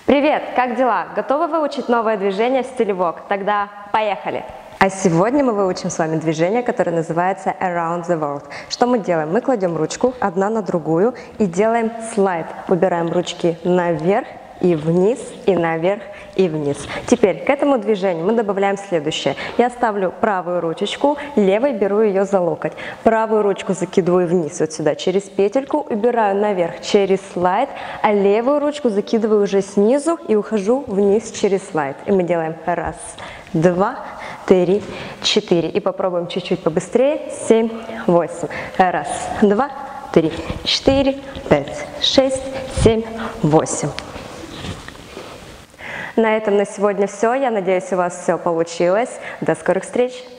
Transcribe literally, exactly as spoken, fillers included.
Привет, как дела? Готовы выучить новое движение в стиле вок? Тогда поехали! А сегодня мы выучим с вами движение, которое называется Around the World. Что мы делаем? Мы кладем ручку одна на другую и делаем слайд. Убираем ручки наверх и вниз, и наверх, и вниз. Теперь к этому движению мы добавляем следующее. Я ставлю правую ручечку, левой беру ее за локоть. Правую ручку закидываю вниз, вот сюда, через петельку, убираю наверх через слайд, а левую ручку закидываю уже снизу и ухожу вниз через слайд. И мы делаем раз, два, три, четыре. И попробуем чуть-чуть побыстрее. Семь, восемь. Раз, два, три, четыре, пять, шесть, семь, восемь. На этом на сегодня все. Я надеюсь, у вас все получилось. До скорых встреч!